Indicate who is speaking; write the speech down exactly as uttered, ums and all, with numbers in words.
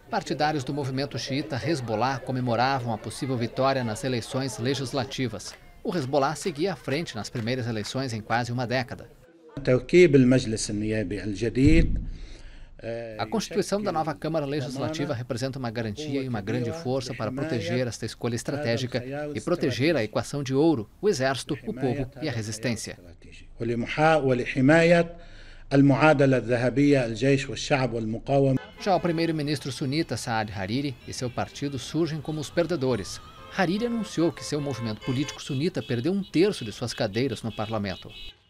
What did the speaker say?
Speaker 1: Partidários do movimento xiita Hezbollah comemoravam a possível vitória nas eleições legislativas. O Hezbollah seguia à frente nas primeiras eleições em quase uma década. A constituição da nova Câmara Legislativa representa uma garantia e uma grande força para proteger esta escolha estratégica e proteger a equação de ouro, o exército, o povo e a resistência. Já o primeiro-ministro sunita Saad Hariri e seu partido surgem como os perdedores. Hariri anunciou que seu movimento político sunita perdeu um terço de suas cadeiras no parlamento.